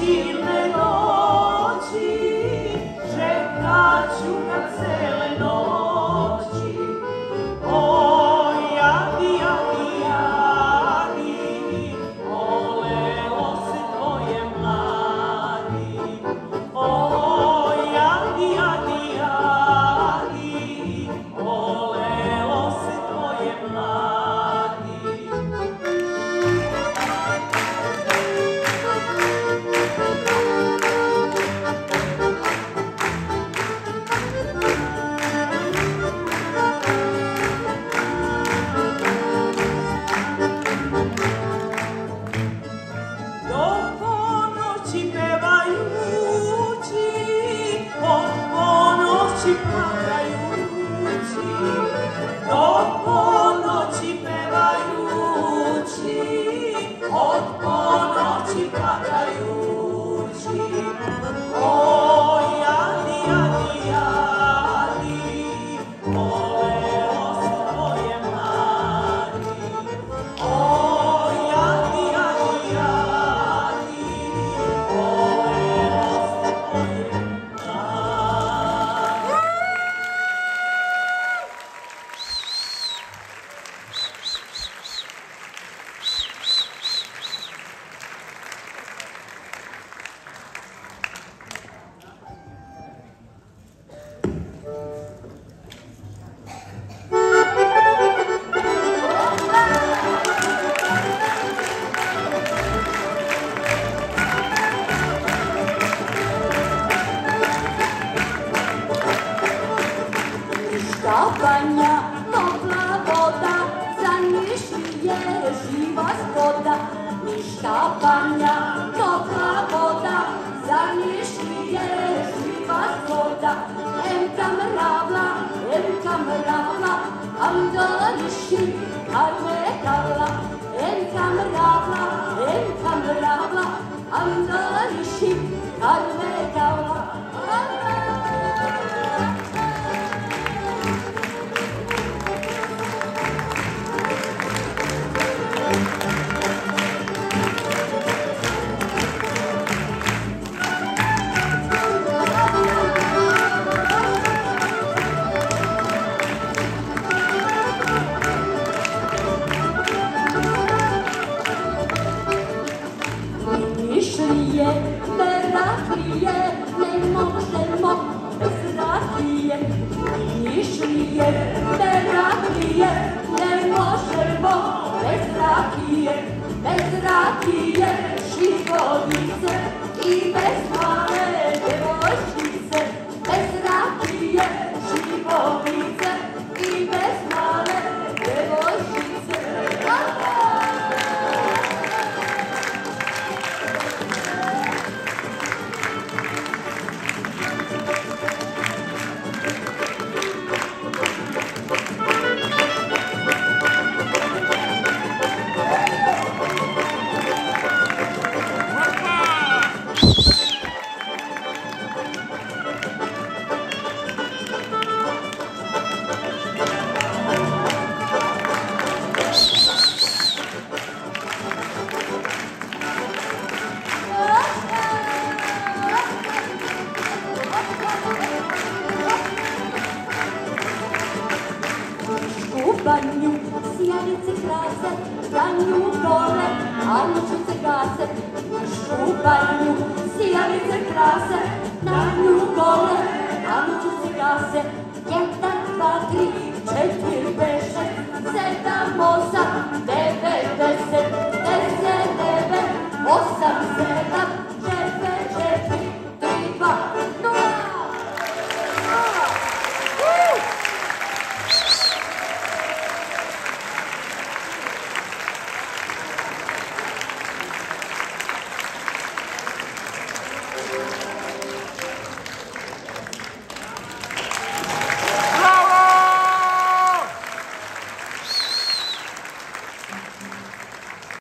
silne noći, čekat ću ga cele noći. Oj, jadi, jadi, jadi, olelo se tvoje mladi. Oj, jadi, jadi, jadi, olelo se tvoje mladi. Do ponoći pevajući, od ponoći plakajući. Do ponoći pevajući, od ponoći plakajući. Oj, jadi, jadi, jadi, olelo se tvoje mladi. Oj, jadi, jadi, jadi, olelo se tvoje mladi. Banja, topla voda, za Nišlije živa zgoda. Ništa banja, topla voda, za Nišlije živa zgoda. Enka mravla, Andoliši, karme kala. Enka mravla, Andoliši, karme kala. Nišlije, Meraklije, ne možemo bez rakije. Nišlije, Meraklije, ne možemo bez rakije. Bez rakije, Šivodice i bez male devojčice. Bez rakije, Šivodice i bez male devojčice. Banju, sjajnice krase, za nju dole, a noću se gase. U banju, sjajnice krase, na nju dole, a noću se gase. 1, 2, 3, 4, 5, 6, 7, 8, 9, 10.